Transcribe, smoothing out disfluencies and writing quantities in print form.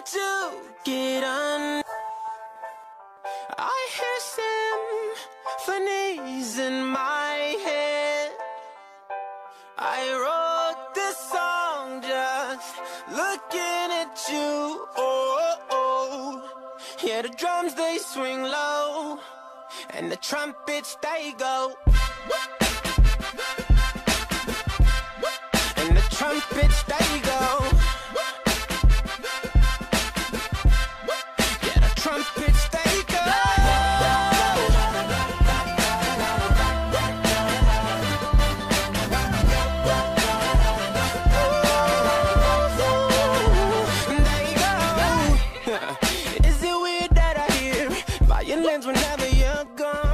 to get on. I hear symphonies in my head. I wrote this song just looking at you. Oh, oh. Yeah, the drums they swing low, and the trumpets they go. And the trumpets they go. Yeah, the trumpets they go. Is it weird that I hear violins whenever you're gone?